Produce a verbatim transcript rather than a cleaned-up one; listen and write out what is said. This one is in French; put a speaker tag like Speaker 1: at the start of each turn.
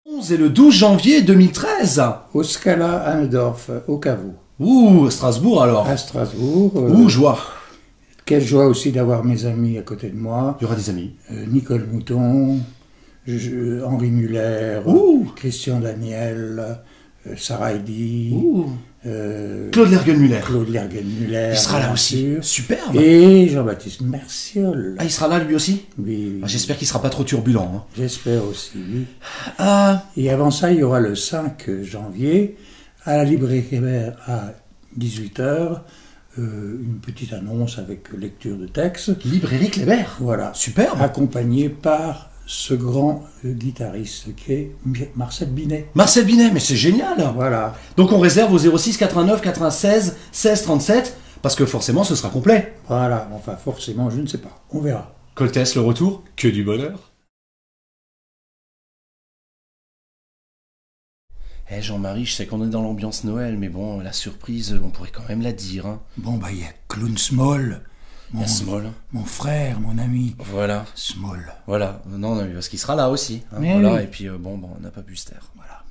Speaker 1: onze et le douze janvier deux mille treize.
Speaker 2: Au Scala à Neudorf, au caveau.
Speaker 1: Ouh, Strasbourg alors.
Speaker 2: À Strasbourg. Euh,
Speaker 1: Ouh, joie.
Speaker 2: Quelle joie aussi d'avoir mes amis à côté de moi.
Speaker 1: Il y aura des amis.
Speaker 2: Euh, Nicole Mouton, je, Henri Muller,
Speaker 1: Ouh.
Speaker 2: Christian Daniel, euh, Sarah Eddy,
Speaker 1: Ouh.
Speaker 2: euh,
Speaker 1: Claude Lerguenmuller.
Speaker 2: Claude Lerguenmuller.
Speaker 1: Il sera là
Speaker 2: bien
Speaker 1: aussi.
Speaker 2: sûr.
Speaker 1: Superbe.
Speaker 2: Et Jean-Baptiste Merciol.
Speaker 1: Ah, il sera là lui aussi.
Speaker 2: Oui, oui.
Speaker 1: Ah, j'espère qu'il sera pas trop turbulent. Hein.
Speaker 2: J'espère aussi, oui.
Speaker 1: Ah.
Speaker 2: Et avant ça, il y aura le cinq janvier, à la librairie Hébert à dix-huit heures, euh, une petite annonce avec lecture de texte.
Speaker 1: Librairie Kléber.
Speaker 2: Voilà.
Speaker 1: Superbe.
Speaker 2: Accompagné par ce grand euh, guitariste qui est Marcel Binet.
Speaker 1: Marcel Binet, mais c'est génial.
Speaker 2: Voilà.
Speaker 1: Donc on réserve au zéro six quatre-vingt-neuf quatre-vingt-seize seize trente-sept, parce que forcément ce sera complet.
Speaker 2: Voilà. Enfin, forcément, je ne sais pas. On verra.
Speaker 1: Coltès, le retour. Que du bonheur. Eh Jean-Marie, je sais qu'on est dans l'ambiance Noël, mais bon, la surprise, on pourrait quand même la dire. Hein.
Speaker 2: Bon, bah, il y a Clown Small.
Speaker 1: Il y a Small.
Speaker 2: Mon frère, mon ami.
Speaker 1: Voilà.
Speaker 2: Small.
Speaker 1: Voilà. Non, non, parce qu'il sera là aussi. Hein,
Speaker 2: Mais
Speaker 1: voilà.
Speaker 2: oui.
Speaker 1: Et puis, euh, bon, bon, on n'a pas pu se taire.
Speaker 2: Voilà.